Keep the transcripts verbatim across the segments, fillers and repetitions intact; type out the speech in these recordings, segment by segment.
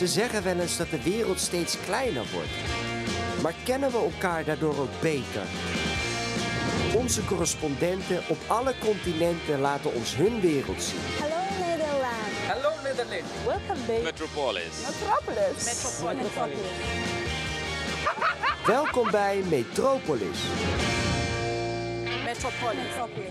Ze zeggen wel eens dat de wereld steeds kleiner wordt. Maar kennen we elkaar daardoor ook beter? Onze correspondenten op alle continenten laten ons hun wereld zien. Hallo Nederland. Hallo Nederland. Welcome back. Metropolis. Metropolis. Metropolis. Metropolis. Welkom bij Metropolis. Metropolis.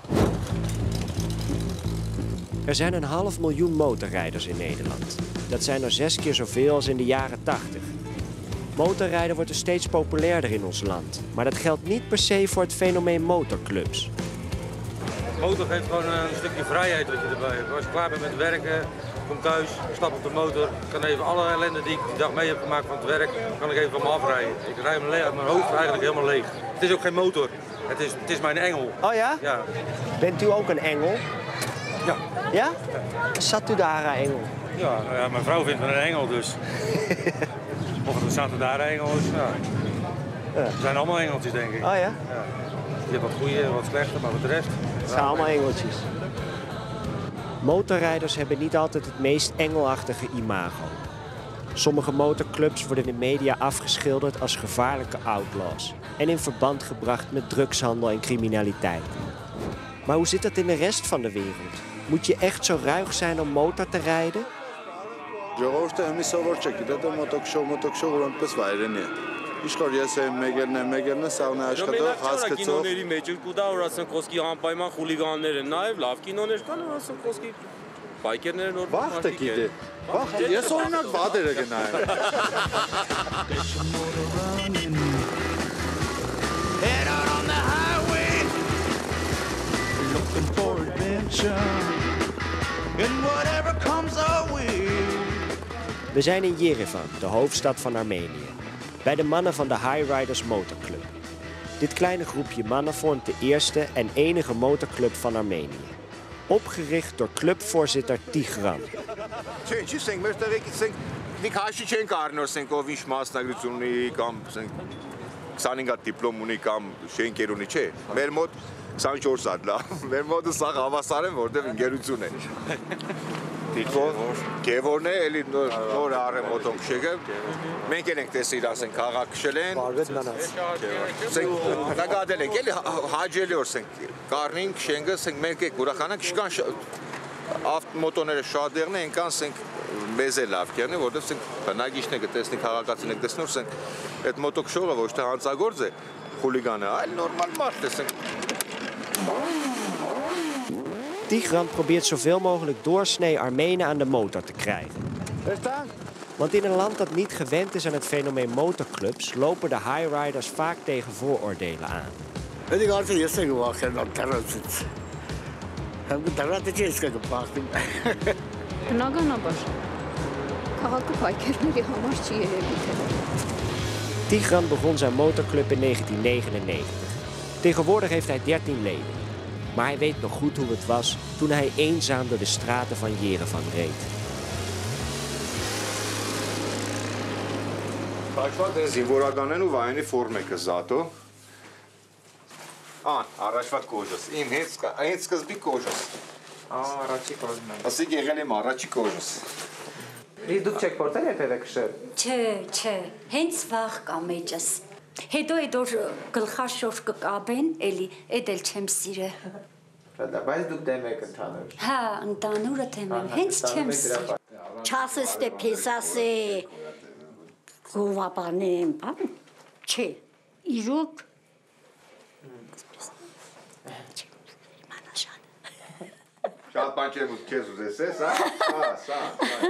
Er zijn een half miljoen motorrijders in Nederland. Dat zijn er zes keer zoveel als in de jaren tachtig. Motorrijden wordt er steeds populairder in ons land. Maar dat geldt niet per se voor het fenomeen motorclubs. Motor geeft gewoon een stukje vrijheid dat je erbij hebt. Als je klaar bent met werken, kom thuis, stap op de motor. Ik kan even alle ellende die ik die dag mee heb gemaakt van het werk, kan ik even van me afrijden. Ik rij mijn, le- mijn hoofd eigenlijk helemaal leeg. Het is ook geen motor, het is, het is mijn engel. Oh ja? Ja. Bent u ook een engel? Ja. Ja? Satudara-engel. Ja, nou ja, mijn vrouw vindt me een engel dus. Of het een Satudara-engel is, ja. Ja. We zijn allemaal engeltjes denk ik. Oh ja? Ja. Je hebt wat goede en wat slechte, maar voor de rest... Het zijn allemaal engeltjes. Motorrijders hebben niet altijd het meest engelachtige imago. Sommige motorclubs worden in de media afgeschilderd als gevaarlijke outlaws en in verband gebracht met drugshandel en criminaliteit. Maar hoe zit dat in de rest van de wereld? Moet je echt zo ruig zijn om motor te rijden? Ժողովուրդը հմի սովոր չեք, դա մոտոքշո մոտոքշո որպես վայրենի է։ Իշխոր ես եմ մեգերն եմ, մեգերն է սաղն աշխատող, հասկացող։ Կինոների մեջ ու դա որ ասեն խոսքի անպայման խուլիգաններ են, նաև լավ կինոներ կան, որ ասեն խոսքի բայկերները նոր Վախտը գիտե։ Վախտը, ես օրինակ վադերը գնայեմ։ Head out on the highway, looking for adventure, and whatever comes our way. We zijn in Yerevan, de hoofdstad van Armenië, bij de mannen van de High Riders Motorclub. Dit kleine groepje mannen vormt de eerste en enige motorclub van Armenië. Opgericht door clubvoorzitter Tigran. Գևորն է, էլի նոր առեմ մոտոնք շեգը, մենք էլ ենք տեսը իրաս ենք հաղակշել են, նագադել ենք, էլի հաջելի որ սենք կարնինք, շենգը, սենք մենք եք ուրախանանք, շկան մոտոները շատ դեղն է, ենքան սենք մեզ է լավ կերն է, որտև սենք բնագիշն եք տեսնենք, հաղակացին եք տեսնոր, սենք այդ մոտոք շողը ոչ թե հանցագործ է, խուլիգան է, այլ նորմալ մարդ է, սենք Tigran probeert zoveel mogelijk doorsnee Armenen aan de motor te krijgen. Want in een land dat niet gewend is aan het fenomeen motorclubs, lopen de high riders vaak tegen vooroordelen aan. Tigran begon zijn motorclub in negentien negenennegentig. Tegenwoordig heeft hij dertien leden. Maar hij weet nog goed hoe het was toen hij eenzaam door de straten van Yerevan reed. Առաջվա զինվորականն ու վայանի ֆորմեկը զատո։ Ան, առաջվա կոժոս, իմ հենց սկզբի կոժոս։ Առաջի կողմն է։ Ասիկ եղել եմ առաջի կոժոս։ Իսկ դուք չեք փորձել երբևէ քշել։ Չէ, չէ, հենց վաղ կա մեջս։ Հետո այդ որ գլխաշոր կկաբեն, էլի, էդ էլ չեմ սիրե։ Դա բայց դուք դեմ եք ընդհանուր։ Հա, ընդանուրը դեմ եմ, հենց չեմ սիրե։ Չասես թե փեսասե գովաբանեմ, բան։ Չէ, իրոք Շատ բան չեմ ու քեզ ուզես ես, հա? Հա, սա։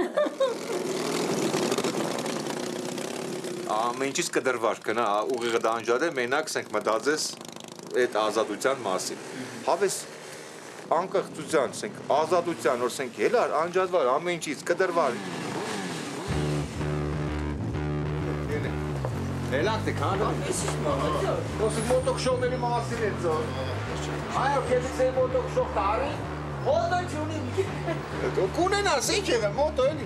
Ամենից կդրվար կնա, ուղիղը դանջար է, մենակ սենք մտածես այդ ազատության մասին։ Հավես անկախության, սենք ազատության, որ սենք հելար, անջատվար, ամենից կդրվար։ Հելակ թե քանդում։ Ոսիկ մոտոք շողների մասին է ծոր։ Այո, քեզից է մոտոք շող տարի։ Հոդը չունի։ Կունենաս, ինչ եղը, մոտո էլի։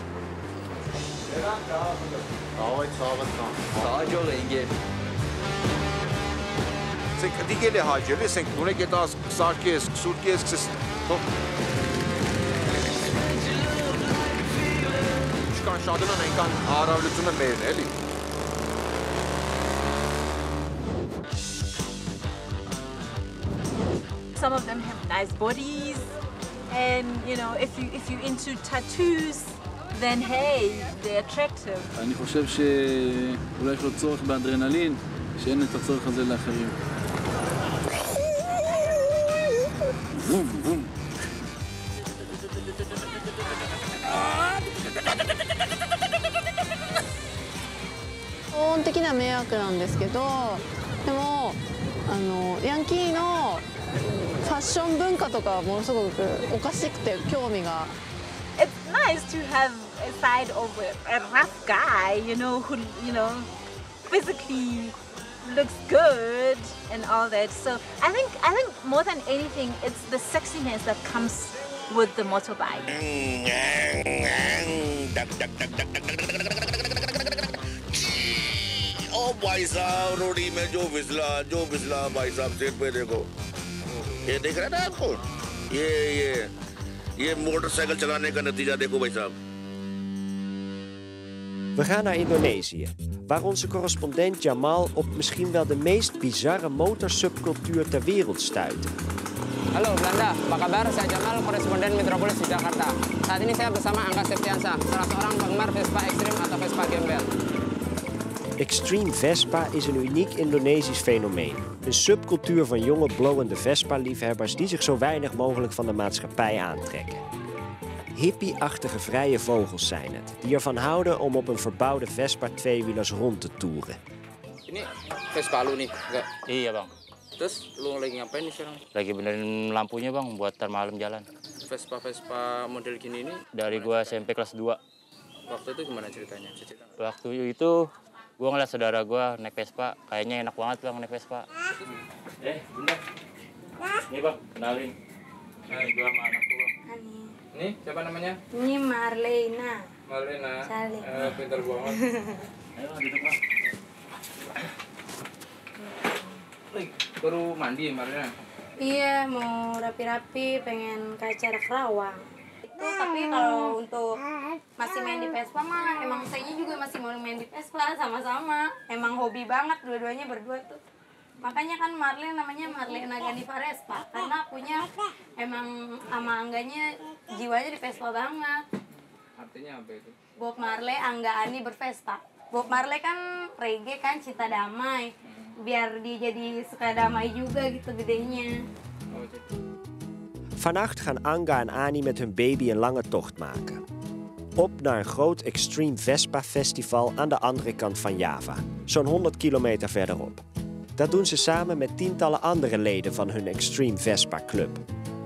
Հելակ դա։ Ավայ ցավը կան։ Հաջող է ինգել։ Սենք դիգել է հաջել է, սենք ունեք էտ սարկի ես, սուրկի ես, կսես, շատերն այնքան հարավլությունը մերն է, էլի։ Some of them have nice bodies, and you know, if you if you're into tattoos, then hey, they're attractive. אני חושב שאולי יש לו צורך באדרנלין, שאין את הצורך הזה לאחרים. 高音的な迷惑なんですけど、でもあのヤンキーのファッション文化とかはものすごくおかしくて興味が。 It's nice to have a side of a, a rough guy, you know, who you know, physically looks good and all that. So I think I think more than anything, it's the sexiness that comes with the motorbike. ओ भाई साहब रोडी में जो फिसला जो फिसला भाई साहब सीट पे देखो ये देख रहे ना आपको ये ये ये मोटरसाइकिल चलाने का नतीजा देखो भाई साहब. We gaan naar Indonesië, waar onze correspondent Jamal op misschien wel de meest bizarre motorsubcultuur ter wereld stuitte. Halo Belanda, apa kabar? Saya Jamal, koresponden Metropolis di Jakarta. Saat ini saya bersama Angga Septiansa, salah seorang penggemar Vespa Extreme atau Vespa Gembel. Extreme Vespa is een uniek Indonesisch fenomeen. Een subcultuur van jonge blowende Vespa-liefhebbers die zich zo weinig mogelijk van de maatschappij aantrekken. Hippie-achtige vrije vogels zijn het, die ervan houden om op een verbouwde Vespa-tweewielers rond te toeren. Ini Vespa lu nih, enggak? Iya bang. Terus lu lagi ngapain nih sekarang? Lagi benerin lampunya bang, buat ntar malam jalan. Vespa-Vespa model gini ini dari gua S M P kelas dua. Waktu itu gimana ceritanya? Waktu itu gua ngeliat saudara gua naik Vespa, kayaknya enak banget bang naik Vespa. Eh, bunda. Nih bang, kenalin. Nah, gua sama anak gua. Nih, siapa namanya? Ini Marlena. Marlena. Saleh. Eh, pintar banget. Ayo, duduk bang. Baru mandi ya Marlena? Iya, mau rapi-rapi, pengen ke acara Kerawang. Itu, tapi kalau untuk masih main di Vespa mah, emang saya juga masih mau main di Vespa sama-sama. Emang hobi banget dua-duanya berdua tuh. Makanya kan Marlena namanya Marlena Ganiva Vespa, karena punya emang sama Angganya jiwanya di Vespa banget. Artinya apa itu? Bob Marley, Angga Ani bervespa. Bob Marley kan reggae kan, cinta damai. Biar dia jadi suka damai juga gitu gedenya. Vannacht gaan Anga en Ani met hun baby een lange tocht maken. Op naar een groot Extreme Vespa Festival aan de andere kant van Java, zo'n honderd kilometer verderop. Dat doen ze samen met tientallen andere leden van hun Extreme Vespa Club.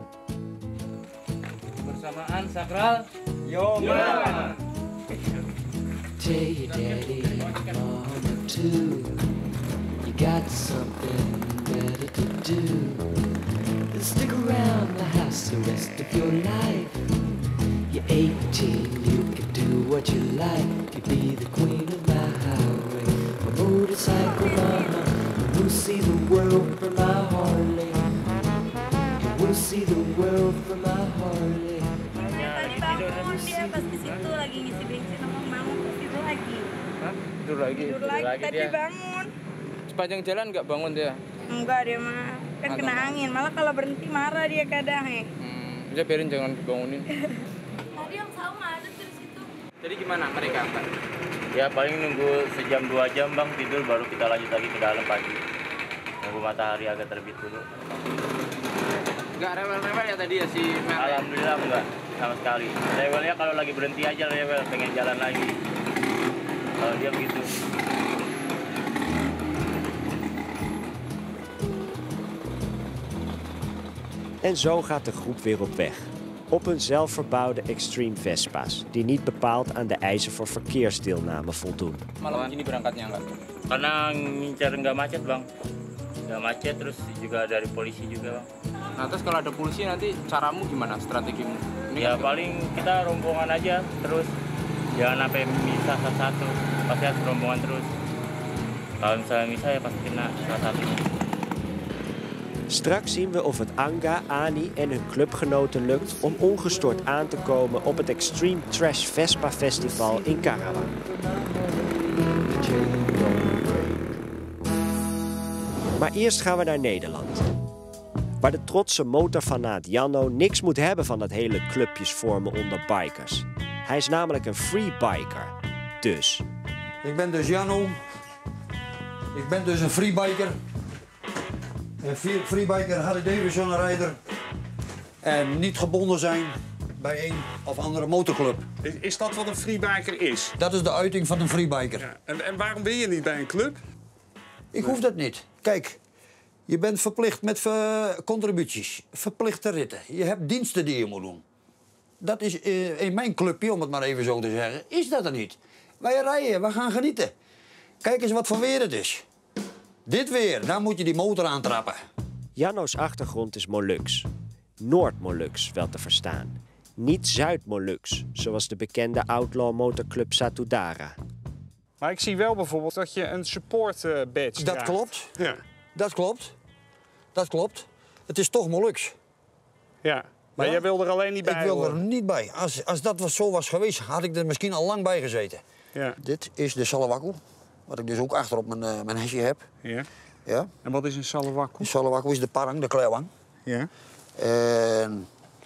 Bersamaan sakral. Yo, man. Tell your daddy and mama too, you got something better to do than stick around the house the rest of your life. You're eighteen, you can do what you like. You be the queen of my highway, a motorcycle mama. We'll see the world from my Harley. We'll see the world from my Harley. Tadi bangun dia pas di situ lagi ngisi bensin sama bangun terus tidur lagi. Hah? Tidur lagi? Tidur lagi, lagi tadi dia bangun. Sepanjang jalan nggak bangun dia? Enggak, dia mah kan Atau kena angin. Malah kalau berhenti marah dia kadang ya. Hmm, udah biarin jangan dibangunin. Tadi yang sama ada tuh di situ. Jadi gimana mereka? Ya paling nunggu sejam dua jam bang tidur baru kita lanjut lagi ke dalam pagi. Nunggu matahari agak terbit dulu. Enggak rewel-rewel ya tadi ya si Mel? Alhamdulillah enggak sama sekali. Rewelnya kalau lagi berhenti aja rewel, pengen jalan lagi. Kalau dia begitu. En zo gaat de groep weer op weg. Op hun zelfverbouwde Extreme Vespa's, die niet bepaald aan de eisen voor verkeersdeelname voldoen. Malam ini berangkatnya enggak? Karena ngincar nggak macet bang. Nggak macet, terus juga dari polisi juga bang. Nah terus kalau ada polisi nanti caramu gimana, strategimu? Ini ya kan paling kita rombongan aja terus. Jangan sampai misah satu-satu, pasti harus rombongan terus. Kalau misalnya misah ya pasti kena salah satu. Straks zien we of het Anga, Ani en hun clubgenoten lukt om ongestoord aan te komen op het Extreme Trash Vespa Festival in Karawang. Maar eerst gaan we naar Nederland. Waar de trotse motorfanaat Janno niks moet hebben van dat hele clubjes vormen onder bikers. Hij is namelijk een free biker. Dus. Ik ben dus Janno. Ik ben dus een freebiker. Een freebiker, Harley Davidson rijder. En niet gebonden zijn bij een of andere motorclub. Is, is dat wat een freebiker is? Dat is de uiting van een freebiker. Ja. En, en waarom ben je niet bij een club? Ik hoef dat niet. Kijk, je bent verplicht met ver contributies, verplichte ritten. Je hebt diensten die je moet doen. Dat is uh, in mijn clubje, om het maar even zo te zeggen, is dat er niet. Wij rijden, we gaan genieten. Kijk eens wat voor weer het is. Dit weer, daar moet je die motor aantrappen. Janno's achtergrond is Molux. Noord-Molux wel te verstaan. Niet Zuid-Molux, zoals de bekende outlaw motorclub Satudara. Maar ik zie wel bijvoorbeeld dat je een support uh, badge Dat draagt. klopt. Ja. Dat klopt. Dat klopt. Het is toch Molux. Ja, maar ja? jij wil er alleen niet bij Ik wil horen. er niet bij. Als, als dat was, zo was geweest, had ik er misschien al lang bij gezeten. Ja. Dit is de Salawakku, wat ik dus ook achter op mijn, uh, mijn hesje heb. Ja. Ja. En wat is een Salawakku? De Salawakku is de parang, de klewang. Ja. En,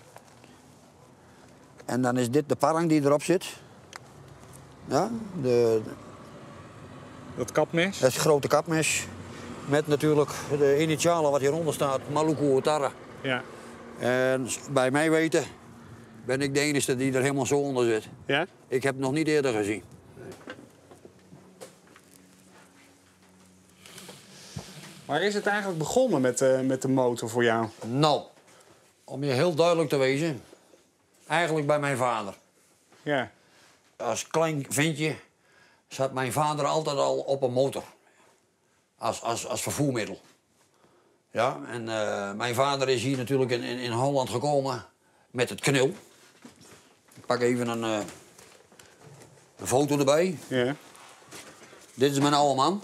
en dan is dit de parang die erop zit. Ja, de, dat kapmes? Het grote kapmes. Met natuurlijk de initialen wat hieronder staat, Maluku Utara. Ja. En bij mij weten ben ik de enige die er helemaal zo onder zit. Ja? Ik heb het nog niet eerder gezien. Maar is het eigenlijk begonnen met, uh, met de motor voor jou? Nou, om je heel duidelijk te wezen, eigenlijk bij mijn vader. Ja. Als klein ventje zat mijn vader altijd al op een motor. Als, als, als vervoermiddel. Ja, en uh, mijn vader is hier natuurlijk in, in, in Holland gekomen met het knul. Ik pak even een, uh, een foto erbij. Ja. Dit is mijn oude man.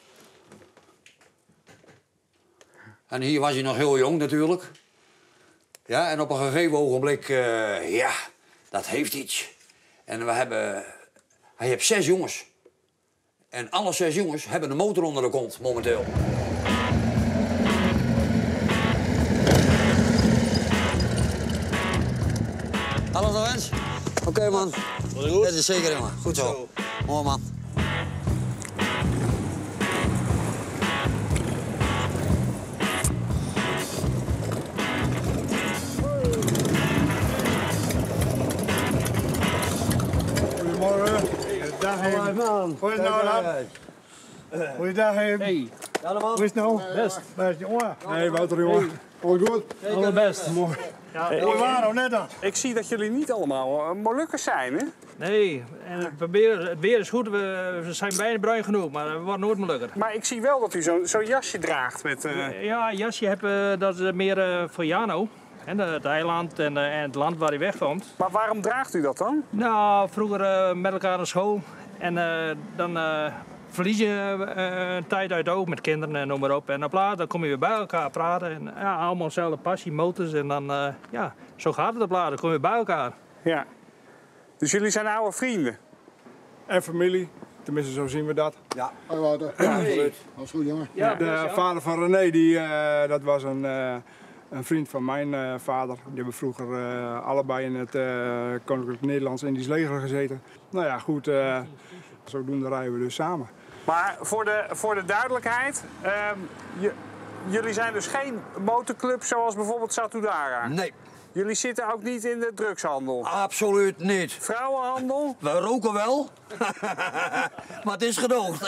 En hier was hij nog heel jong natuurlijk. Ja, en op een gegeven ogenblik, uh, ja, dat heeft iets. En we hebben, hij heeft zes jongens. En alle zes jongens hebben een motor onder de kont, momenteel. Alles nog eens? Oké, okay, man. Dat is zeker, jongen. Goed zo. Mooi, man. Goedemorgen. Dag, Hem. Hoe is het nou dan? Hoe is het, Hem? Hey. Allemaal? Hoe is het nou? Best. Best, jongen. Hey, Wouter, jongen. Alles goed? Allerbest. Mooi. Ja, hey, hoe waren we net dan? Ik zie dat jullie niet allemaal uh, Molukkers zijn, hè? Nee, en we proberen, het weer is goed, we, we zijn bijna bruin genoeg, maar we worden nooit Molukker. Maar ik zie wel dat u zo'n zo jasje draagt met... Uh... Ja, jasje heb, uh, dat is meer uh, voor Janno. En het eiland en, uh, en het land waar hij wegkomt. Maar waarom draagt u dat dan? Nou, vroeger uh, met elkaar naar school. En uh, dan uh, verlies je uh, een tijd uit de oog met kinderen en noem maar op. En op later dan kom je weer bij elkaar praten. En ja, allemaal dezelfde passie, motors. En dan, uh, ja, zo gaat het op later. Dan kom je weer bij elkaar. Ja. Dus jullie zijn oude vrienden? En familie. Tenminste, zo zien we dat. Ja. Hoi, Wouter. Ja, absoluut. Alles goed, jongen? Ja, de vader van René, die, uh, dat was een... Uh, Een vriend van mijn uh, vader. Die hebben vroeger uh, allebei in het uh, Koninklijk Nederlands-Indisch leger gezeten. Nou ja, goed, uh, zodoende rijden we dus samen. Maar voor de, voor de duidelijkheid, uh, je, jullie zijn dus geen motorclub zoals bijvoorbeeld Satudara? Nee. Jullie zitten ook niet in de drugshandel? Absoluut niet. Vrouwenhandel? We roken wel, maar het is gedoogd.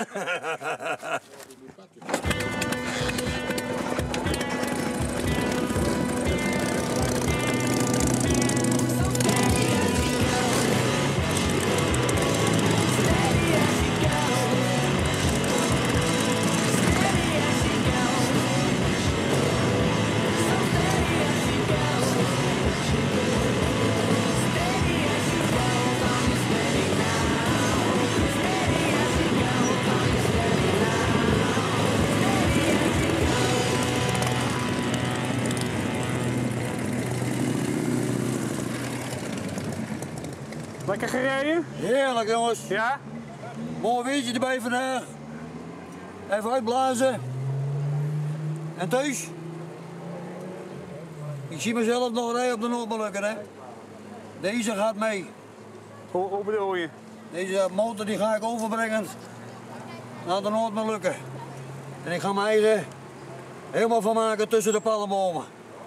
Lekker gereden? Heerlijk, jongens. Ja? Mooi weertje erbij vandaag. Even uitblazen. En thuis? Ik zie mezelf nog rijden op de Noordmolukken, hè. Deze gaat mee. Hoe, hoe bedoel je? Deze motor die ga ik overbrengen naar de Noordmolukken. En ik ga mijn eigen helemaal van maken tussen de palmbomen.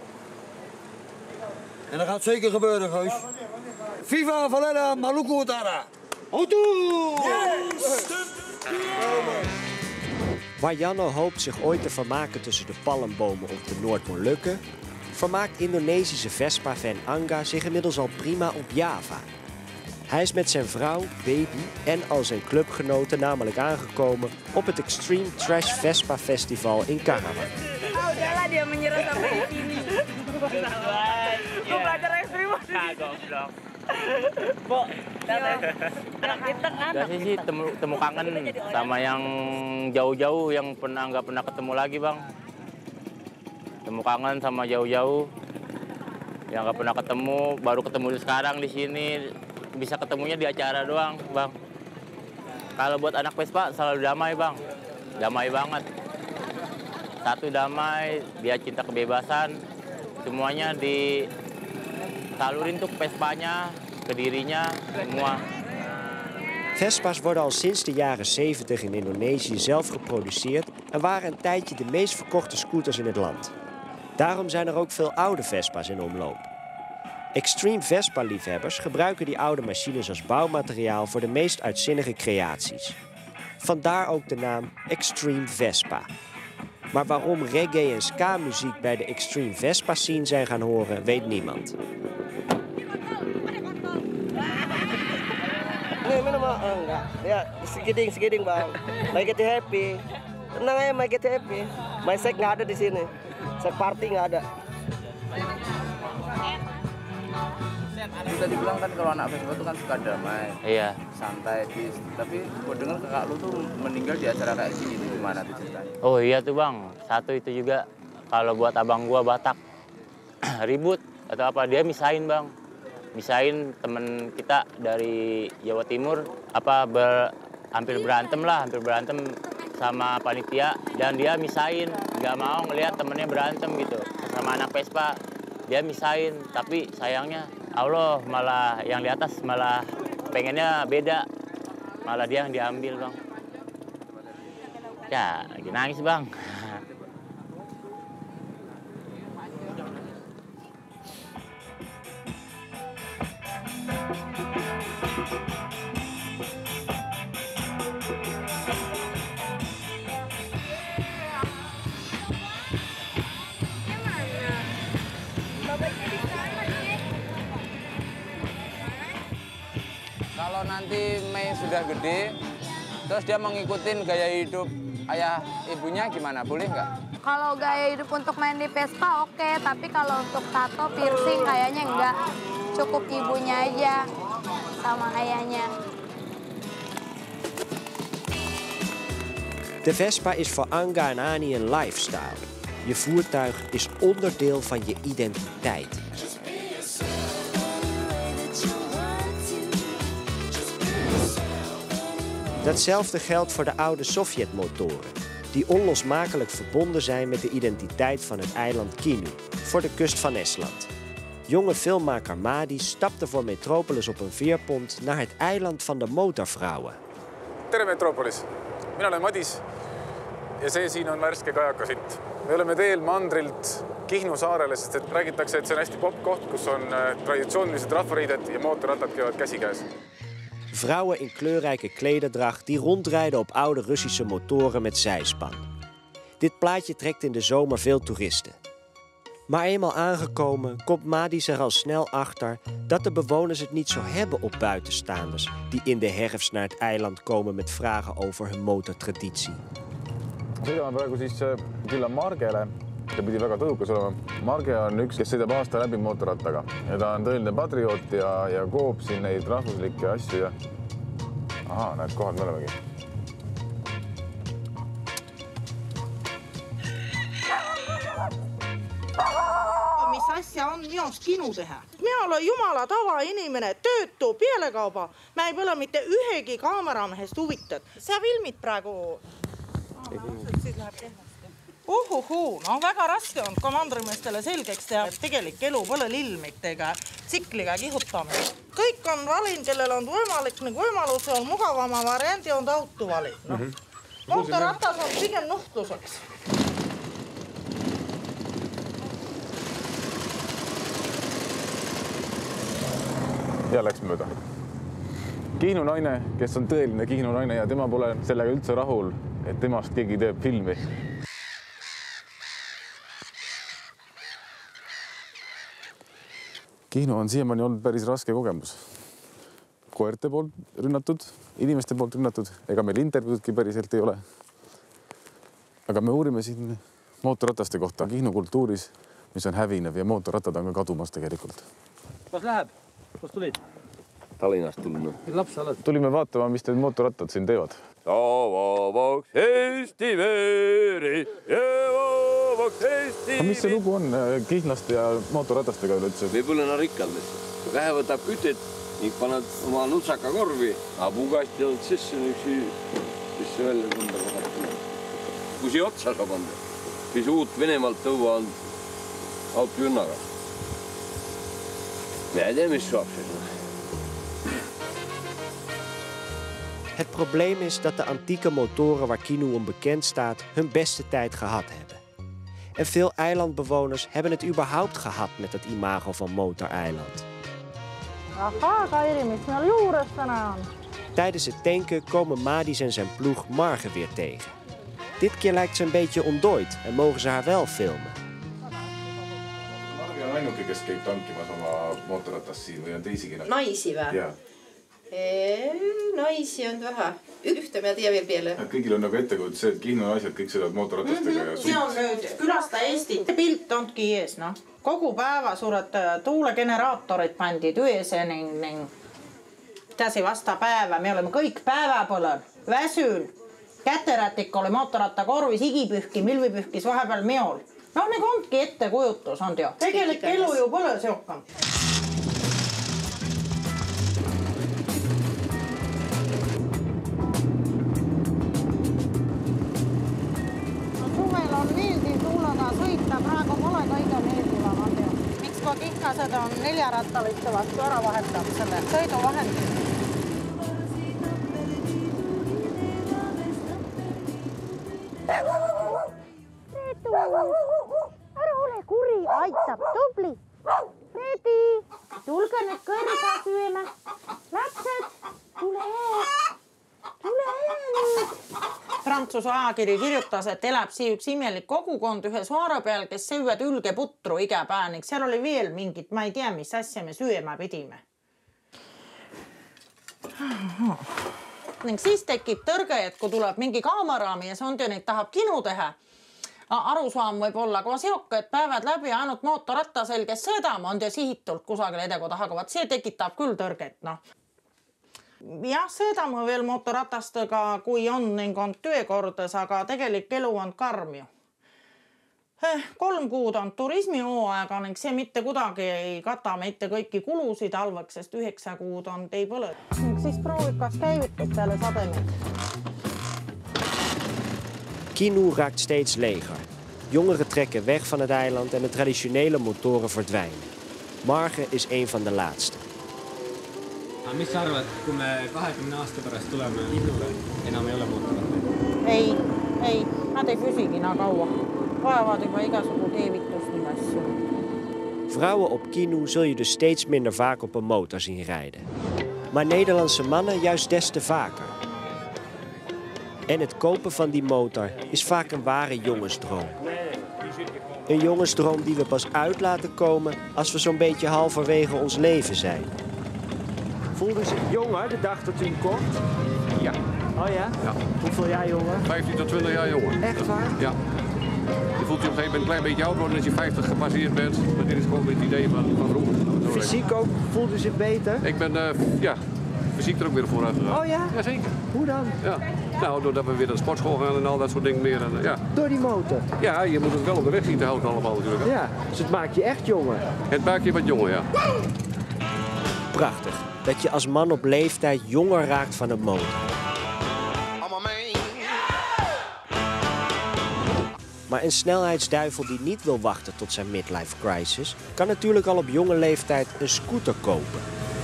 En dat gaat zeker gebeuren, Guus. Viva Valera Maluku Utara! Hutu! Waar Janno hoopt zich ooit te vermaken tussen de palmbomen op de Noordmolukken, vermaakt Indonesische Vespa-fan Angga zich inmiddels al prima op Java. Hij is met zijn vrouw, baby en al zijn clubgenoten namelijk aangekomen op het Extreme Trash Vespa Festival in Karawang. Oh, udahlah dia menyerah sampai di sini. Gue belajar ekstrim. Kagak dong. Bo, anak kita kan. Biasanya sih temu, temu kangen sama yang jauh-jauh yang pernah nggak pernah ketemu lagi, Bang. Temu kangen sama jauh-jauh yang nggak pernah ketemu, baru ketemu sekarang di sini. Bisa ketemunya di acara doang, Bang. Kalau buat anak Vespa selalu damai, Bang. Damai banget. Satu damai, dia cinta kebebasan. Semuanya disalurin tuh Vespanya, ke dirinya, semua. Vespa's worden al sinds de jaren zeventig in Indonesië zelf geproduceerd en waren een tijdje de meest verkochte scooters in het land. Daarom zijn er ook veel oude Vespa's in omloop. Extreme Vespa-liefhebbers gebruiken die oude machines als bouwmateriaal voor de meest uitzinnige creaties. Vandaar ook de naam Extreme Vespa. Maar waarom reggae en ska-muziek bij de Extreme Vespa-scene zijn gaan horen, weet niemand. Nee, minimal enggak. Ya, skidding, skidding bang. My get happy. Tenang aja, my get happy. My sek nggak ada di sini. Sek party nggak ada. Bisa dibilang kan kalau anak Vespa itu kan suka damai, iya, santai, peace. Tapi gue dengar kakak lu tuh meninggal di acara kayak gini, itu gimana tuh ceritanya? Oh iya tuh Bang, satu itu juga kalau buat abang gua Batak ribut atau apa dia misain Bang, misain temen kita dari Jawa Timur apa ber, hampir berantem lah, hampir berantem sama panitia dan dia misain, nggak mau ngelihat temennya berantem gitu sama anak Vespa, dia misain tapi sayangnya Allah malah yang di atas malah pengennya beda, malah dia yang diambil Bang. Ya, lagi nangis Bang. Kalau nanti Mei sudah gede, terus dia mau ngikutin gaya hidup ayah ibunya gimana? Boleh nggak? Kalau gaya hidup untuk main di Vespa oke, okay. Tapi kalau untuk tato, piercing kayaknya enggak. Cukup ibunya aja sama ayahnya. De Vespa is voor Angga en Ani een lifestyle. Je voertuig is onderdeel van je identiteit. Datzelfde geldt voor de oude Sovjetmotoren, die onlosmakelijk verbonden zijn met de identiteit van het eiland Kinu, voor de kust van Estland. Jonge filmmaker Madi stapte voor Metropolis op een veerpont naar het eiland van de motorvrouwen. Tere Metropolis, mina olen Madis ja see siin on värske kajaka sitt. Me oleme teel mandrilt Kihnu saarele, sest et räägitakse, et see on hästi popp koht, kus on traditsioonilised rahvariided ja mootorrattad käivad käsikäes. Vrouwen in kleurrijke klederdracht die rondrijden op oude Russische motoren met zijspan. Dit plaatje trekt in de zomer veel toeristen. Maar eenmaal aangekomen komt Madis er al snel achter dat de bewoners het niet zo hebben op buitenstaanders die in de herfst naar het eiland komen met vragen over hun motortraditie. Sõidame praegu siis külla Margele. Ta pidi väga tõukas olema. Marge on üks, kes sõidab aasta läbi mootorrattaga. Ja ta on tõeline patrioot ja, ja koob siin neid rahvuslikke asju. Ja... Aha, näed, kohad me olemegi. Mis asja on minust kinu teha. Mina olen jumala tavainimene, töötu, pealekauba. Mä ei ole mitte ühegi kaameramehest huvitatud. Sä filmid praegu... Uhuhuu, no väga raske on komandrimeestele selgeks teha, et tegelik elu pole lilmitega, tsikliga kihutamine. Kõik on valin, kellel on võimalik ning võimalus on mugavama variandi on auto valid. No. Mm -hmm. Mootorratas on pigem nuhtluseks. Ja läks mööda. Kihnu naine, kes on tõeline Kihnu naine ja tema pole sellega üldse rahul, et temast keegi teeb filmi. Kihnu on siiamaani olnud päris raske kogemus. Koerte poolt rünnatud, inimeste poolt rünnatud, ega meil intervjuudki päriselt ei ole. Aga me uurime siin mootorrataste kohta Kihnu kultuuris, mis on hävinev ja mootorrattad on ka kadumas tegelikult. Kas läheb? Kus tulid? Tallinnast tulnud. Laps oled? Tulime vaatama, mis need mootorrattad siin teevad. Taavavaks Eesti veeri, jäävavaks Eesti veeri. Mis see lugu on Kihnlaste ja mootorratastega üleüldse? Võib-olla on rikkaldest. Vähe võtab kütet ning paned oma nutsaka korvi. Aga puugasti on sisse üksi, sisse välja tunda võtab. Kui siia otsa saab anda, siis uut Venemaalt tõua on autojunnaga. Me ei tea, mis saab siis. Het probleem is dat de antieke motoren waar Kihnu om bekend staat hun beste tijd gehad hebben. En veel eilandbewoners hebben het überhaupt gehad met het imago van motoreiland. Aha, Kairi, mis meil juures täna on? Tijdens het tanken komen Madis en zijn ploeg Marge weer tegen. Dit keer lijkt ze een beetje ontdooid en mogen ze haar wel filmen. Marge on ainuke, kes käib tankimas oma mootorratast siin või on teisigi? Naisi või? Jaa. Naisi on vähe. Ühte me teeme peale. Kõigil on nagu ettekujutud see, et Kihnu naised kõik sõidavad mootorratastega ja see on nüüd külasta Eestit. Pilt ongi ees, noh. Kogu päeva suured tuulegeneraatorid pandi tööse ning, ning täsi vasta päeva. Me oleme kõik päevapõlel. Väsyn. Käterätik oli mootorratta korvis, igipühki, milvipühkis vahepeal meol. No nagu ongi ettekujutus, on jo. Tegelik elu ju pole seokam. Praegu pole kõige meeldivam on teo. Miks kui Kihnlased on neljarattaliste vastu ära vahetab selle sõiduvahendi? Reetu, ära ole kuri, aitab, tubli. Reedi, tulge nüüd kõrga süüma. Lapsed, tule, tule nüüd. Prantsuse ajakiri kirjutas, et elab siin üks imelik kogukond ühe saare peal, kes söövad ülgeputru iga päev ning seal oli veel mingit, ma ei tea, mis asja me sööma pidime. Ning siis tekib tõrge, et kui tuleb mingi kaameraami ja sondionid tahab kinu teha, arusaam võib olla ka seoka, et päevad läbi ainult mootorrattasel, kes sõidama on ja sihitult kusagil edegu tahaga, see tekitab küll tõrget, noh. Jah, sõidame veel mootorratastega, kui on ning on töökordes, aga tegelik elu on karm ju. Eh, kolm kuud on turismihooaega ning see mitte kuidagi ei kata mitte kõiki kulusid halvaks, sest üheksa kuud on tei põle. Ning siis proovib, kas käivitub peale sademeid. Kihnu raakt steeds leger. Jongeren trekken weg van het eiland en de traditionele motoren verdwijnen. Marge is een van de laatste. Mis sa arvad, kui me kahekümne aasta pärast tuleme Kihnule, enam ei ole mootorrattaid? Ei, ei, nad ei püsigi na kaua. Vajavad juba igasugu teevitust ning asju. Vrouwen op Kihnu zul je dus steeds minder vaak op een motor zien rijden. Maar Nederlandse mannen juist des te vaker. En het kopen van die motor is vaak een ware jongensdroom. Een jongensdroom die we pas uit laten komen als we zo'n beetje halverwege ons leven zijn. Voelde zich jonger de dag dat u hem kocht? Ja. Oh ja? Ja. Hoeveel jaar jonger? vijftien tot twintig jaar jonger. Echt waar? Ja. Je voelt je op een gegeven moment een klein beetje oud worden als je vijftig gepasseerd bent. Maar dit is gewoon het idee van, van vroeger. Fysiek ook? Voelde u zich beter? Ik ben uh, ja, fysiek er ook weer vooruit gegaan. Oh ja? Jazeker. Hoe dan? Ja. Nou, doordat we weer naar de sportschool gaan en al dat soort dingen meer. En, ja. Door die motor? Ja, je moet het wel op de weg zien te houden allemaal natuurlijk. Ja, dus het maakt je echt jonger. Het maakt je wat jonger, ja. Prachtig. Dat je als man op leeftijd jonger raakt van een motor. Maar een snelheidsduivel die niet wil wachten tot zijn midlife crisis, kan natuurlijk al op jonge leeftijd een scooter kopen.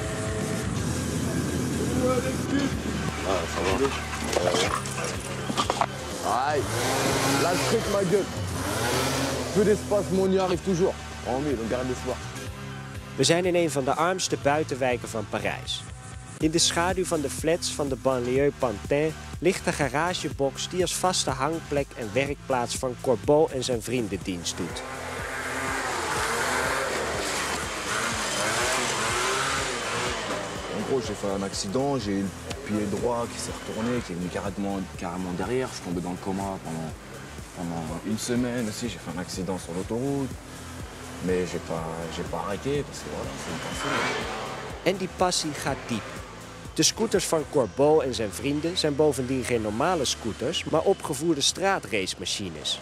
Aïe, la trick ma gueule. Peu d'espace, mon y arrive toujours. En mieux, donc garde l'espoir. We zijn in een van de armste buitenwijken van Parijs. In de schaduw van de flats van de banlieue Pantin ligt de garagebox die als vaste hangplek en werkplaats van Corbeau en zijn vrienden dienst doet. En gros, j'ai fait un accident, j'ai eu le pied droit qui s'est retourné, qui est venu carrément, carrément derrière. Je suis tombé dans le coma pendant, pendant une semaine aussi. J'ai fait un accident sur l'autoroute, mais j'ai pas, j'ai pas arrêté parce que voilà, c'est une passion. En die passie gaat diep. De scooters van Corbeau en zijn vrienden zijn bovendien geen normale scooters, maar opgevoerde straatracemachines.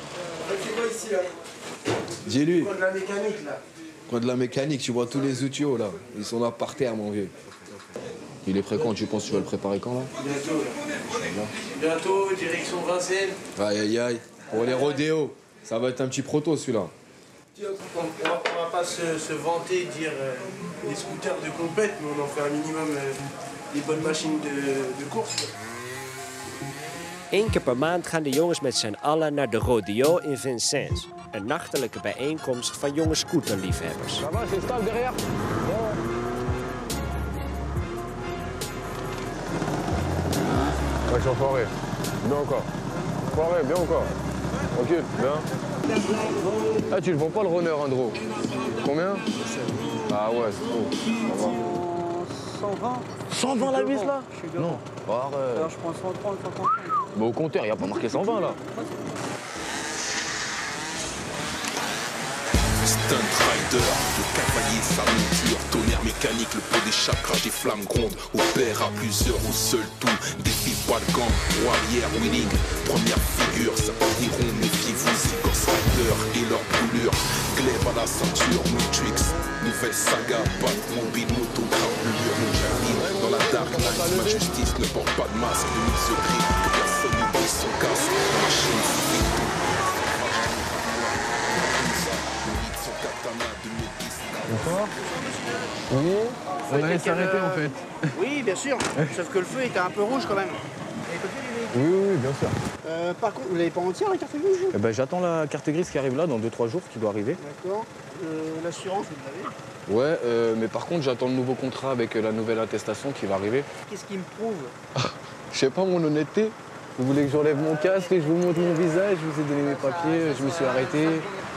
Dis-lui. Quoi de la mécanique, tu vois tous les outils là. Ils sont là par terre, mon vieux. Il est prêt quand? Tu penses que tu vas le préparer quand là? Bientôt. Bientôt, direction Vincennes. Aïe aïe aïe. Pour les rodéos, ça va être un petit proto celui-là. On ne va pas se, se vanter, dire euh, des scooters de compète, mais on en fait un minimum euh, des bonnes machines de, de course. Eén keer per maand gaan de jongens met z'n allen naar de rodeo in Vincennes. Een nachtelijke bijeenkomst van jonge scooterliefhebbers. Ça va, c'est stable derrière? Action foirée. Bien encore. Foirée, bien encore. Tranquille, bien. Ah, tu le vends pas le runner, Andro? Combien? Ah ouais, c'est trop. cent vingt. cent vingt la vis là? Non. Arrête. Alors je prends cent trente, cent trente. Mais au compteur, il n'y a pas marqué cent vingt là. Stunt rider, le cavalier, sa monture, tonnerre mécanique, le pot des chakras, des flammes grondes, opère à plusieurs au seul tout, défi pas de gants, roue arrière, winning, première figure, ça iront, méfiez-vous, c'est Ghost Rider et leur brûlure, glaive à la ceinture, Matrix, nouvelle saga, Batmobile, moto, gravure, mon j'arrive dans la dark night, ma justice ne porte pas de masque, de mise au gris, que personne n'oublie son casque, machine, c'est tout. Bonsoir. Oui, on allait s'arrêter en fait. Oui, bien sûr, sauf que le feu était un peu rouge quand même. Oui, oui, bien sûr. Euh, par contre, vous l'avez pas entière la carte grise? Eh ben, j'attends la carte grise qui arrive là dans deux trois jours, qui doit arriver. D'accord. Euh, L'assurance, vous l'avez? Ouais, euh, mais par contre, j'attends le nouveau contrat avec la nouvelle attestation qui va arriver. Qu'est-ce qui me prouve? Je sais pas, mon honnêteté. Vous voulez que j'enlève mon casque et je vous montre mon visage, je vous ai donné mes papiers, je me suis arrêté.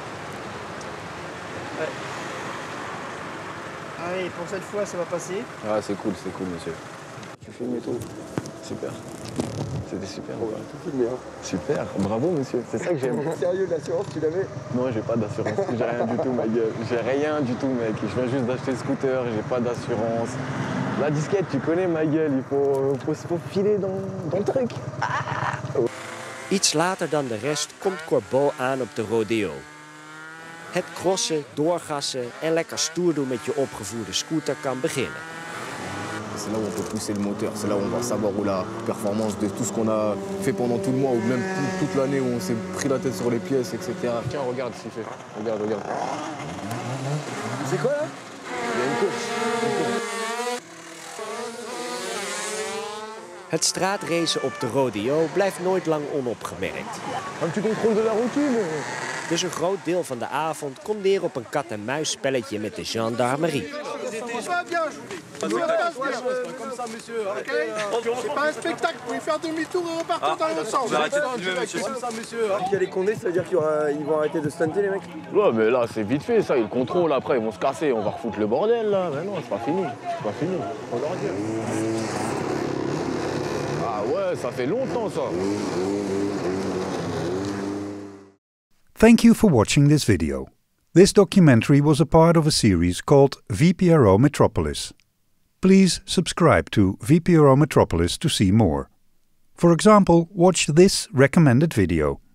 Ah oui, pour cette fois, ça va passer. Ah, c'est cool, c'est cool, monsieur. Tu filmes et tout. Super. C'était super. Ouais, tout filmé, hein. Super, bravo, monsieur. C'est ça que j'aime. Sérieux, l'assurance, tu l'avais? Non, j'ai pas d'assurance. J'ai rien du tout, ma gueule. J'ai rien du tout, mec. Je viens juste d'acheter le scooter, j'ai pas d'assurance. La disquette, tu connais, ma gueule. Il faut, faut se faufiler dans, dans le truc. Ah. Iets later dan de rest komt Corbeau aan op de rodeo. Het crossen, doorgassen en lekker stoer doen met je opgevoerde scooter kan beginnen. C'est là où on peut pousser le moteur, c'est là où on va savoir où la performance de tout ce qu'on a fait pendant tout le mois ou même tout, toute l'année où on s'est pris la tête sur les pièces, et cetera. Tiens, regarde ce qu'il fait. Regarde, regarde. C'est quoi là? Il y a une course. Une course. Het straatracen op de rodeo blijft nooit lang onopgemerkt. Un petit contrôle de la routine. Dus een groot deel van de avond komt neer op een kat-en-muisspelletje met de gendarmerie. C'est pas un spectacle, vous pouvez faire demi-tour et repartir dans l'autre sens. Arrêtez de filmer, monsieur. Comme ça, monsieur. Il y a les condés, ça veut dire qu'ils vont arrêter de stunter, les mecs? Ouais, mais là, c'est vite fait, ça. Ils le contrôlent après, ils vont se casser. On va refoutre le bordel, là. Mais non, c'est pas fini. C'est pas fini. On leur dit. Ah ouais, ça fait longtemps, ça. Thank you for watching this video. This documentary was a part of a series called V P R O Metropolis. please subscribe to V P R O Metropolis to see more. For example, watch this recommended video.